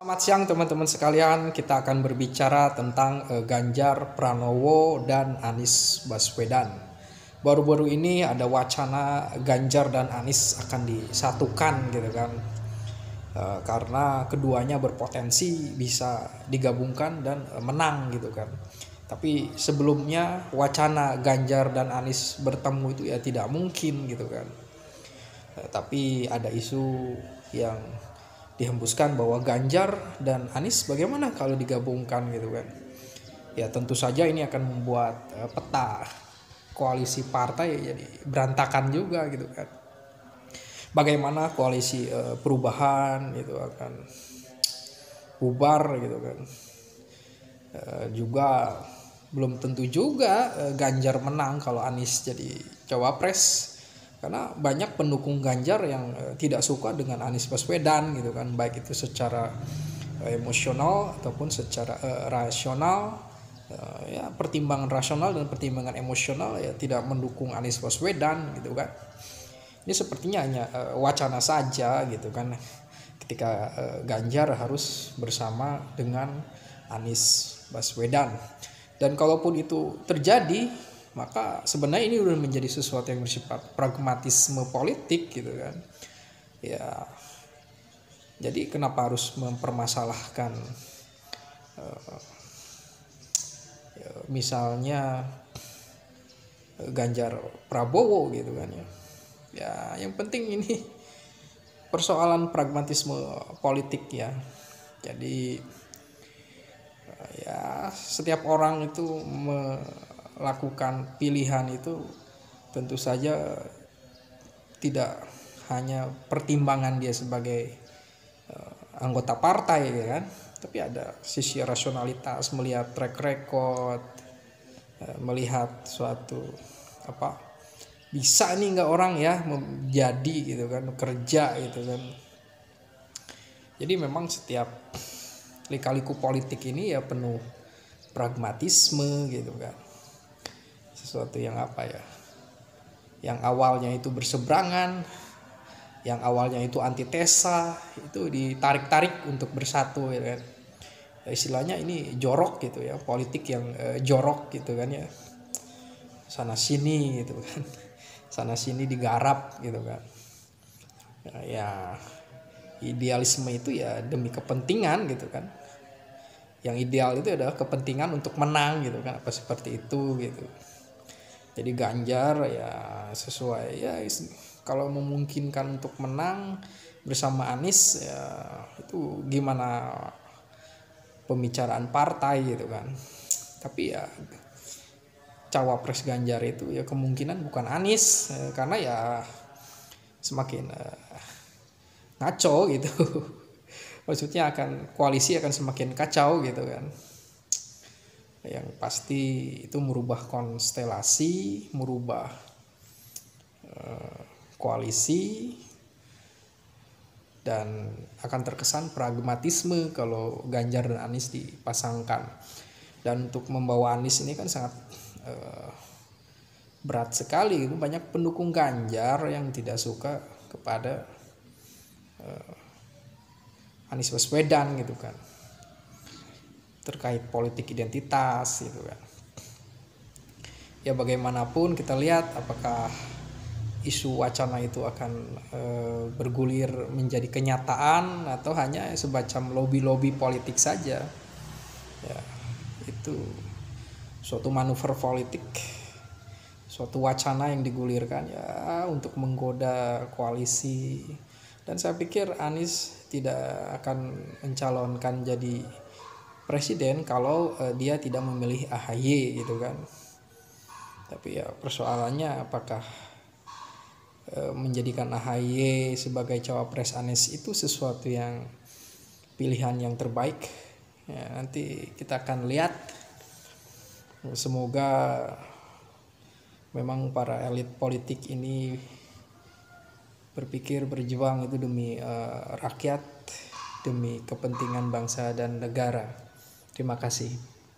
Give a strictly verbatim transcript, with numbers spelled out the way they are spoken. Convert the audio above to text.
Selamat siang teman-teman sekalian, kita akan berbicara tentang eh, Ganjar Pranowo dan Anies Baswedan. Baru-baru ini ada wacana Ganjar dan Anies akan disatukan gitu kan. Eh, karena keduanya berpotensi bisa digabungkan dan eh, menang gitu kan. Tapi sebelumnya wacana Ganjar dan Anies bertemu itu ya tidak mungkin gitu kan. Eh, tapi ada isu yang dihembuskan bahwa Ganjar dan Anies bagaimana kalau digabungkan gitu kan. Ya tentu saja ini akan membuat uh, peta koalisi partai jadi berantakan juga gitu kan. Bagaimana koalisi uh, perubahan itu akan bubar gitu kan. Uh, juga belum tentu juga uh, Ganjar menang kalau Anies jadi cawapres. Karena banyak pendukung Ganjar yang uh, tidak suka dengan Anies Baswedan gitu kan, baik itu secara uh, emosional ataupun secara uh, rasional. Uh, ya pertimbangan rasional dan pertimbangan emosional ya tidak mendukung Anies Baswedan gitu kan. Ini sepertinya hanya uh, wacana saja gitu kan, ketika uh, Ganjar harus bersama dengan Anies Baswedan. Dan kalaupun itu terjadi, maka sebenarnya ini udah menjadi sesuatu yang bersifat pragmatisme politik gitu kan. Ya, jadi kenapa harus mempermasalahkan uh, ya, misalnya Ganjar Prabowo gitu kan ya. Ya, yang penting ini persoalan pragmatisme politik ya. Jadi uh, ya setiap orang itu me lakukan pilihan itu tentu saja tidak hanya pertimbangan dia sebagai uh, anggota partai ya kan, tapi ada sisi rasionalitas, melihat track record, uh, melihat suatu apa bisa nih nggak orang ya menjadi gitu kan, kerja gitu kan. Jadi memang setiap lika-liku politik ini ya penuh pragmatisme gitu kan, sesuatu yang apa ya, yang awalnya itu berseberangan, yang awalnya itu antitesa, itu ditarik-tarik untuk bersatu ya kan. Ya, istilahnya ini jorok gitu ya, politik yang eh, jorok gitu kan ya, sana sini gitu kan, sana sini digarap gitu kan. Ya, ya idealisme itu ya demi kepentingan gitu kan, yang ideal itu adalah kepentingan untuk menang gitu kan, apa seperti itu gitu. Jadi Ganjar ya sesuai ya kalau memungkinkan untuk menang bersama Anies ya itu gimana pembicaraan partai gitu kan. Tapi ya cawapres Ganjar itu ya kemungkinan bukan Anies eh, karena ya semakin eh, ngaco gitu. Maksudnya akan koalisi akan semakin kacau gitu kan. Yang pasti itu merubah konstelasi, merubah uh, koalisi, dan akan terkesan pragmatisme kalau Ganjar dan Anies dipasangkan. Dan untuk membawa Anies ini kan sangat uh, berat sekali. Itu banyak pendukung Ganjar yang tidak suka kepada uh, Anies Baswedan gitu kan, terkait politik identitas gitu kan. Ya bagaimanapun kita lihat apakah isu wacana itu akan e, bergulir menjadi kenyataan atau hanya semacam lobby-lobby politik saja. Ya, itu suatu manuver politik, suatu wacana yang digulirkan ya untuk menggoda koalisi. Dan saya pikir Anies tidak akan mencalonkan jadi presiden kalau uh, dia tidak memilih A H Y gitu kan. Tapi ya persoalannya apakah uh, menjadikan A H Y sebagai cawapres Anies itu sesuatu yang pilihan yang terbaik ya, nanti kita akan lihat. Semoga memang para elit politik ini berpikir berjuang itu demi uh, rakyat, demi kepentingan bangsa dan negara. Terima kasih.